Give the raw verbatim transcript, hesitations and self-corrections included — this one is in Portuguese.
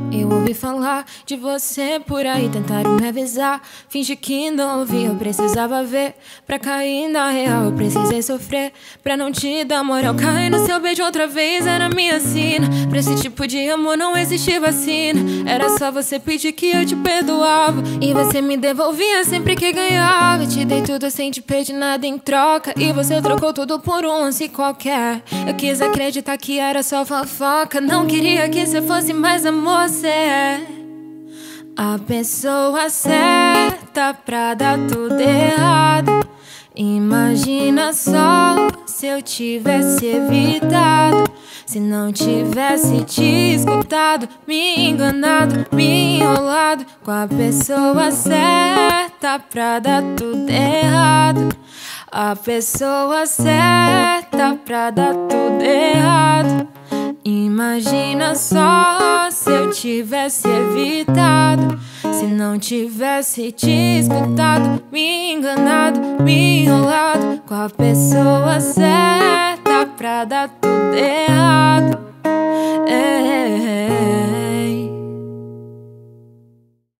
Eu ouvi falar de você por aí, tentaram me avisar. Finge que não ouvi, eu precisava ver. Pra cair na real eu precisei sofrer. Pra não te dar moral, cair no seu beijo outra vez era minha sina. Pra esse tipo de amor não existe vacina. Era só você pedir que eu te perdoava, e você me devolvia sempre que ganhava. Te dei tudo sem te pedir nada em troca, e você trocou tudo por um lance qualquer. Eu quis acreditar que era só fofoca, não queria que você fosse mais amor. Você é a pessoa certa pra dar tudo errado. Imagina só se eu tivesse evitado, se não tivesse te escutado, me enganado, me enrolado com a pessoa certa pra dar tudo errado. A pessoa certa pra dar tudo errado. Imagina só se eu tivesse evitado, se não tivesse te escutado, me enganado, me enrolado com a pessoa certa pra dar tudo errado.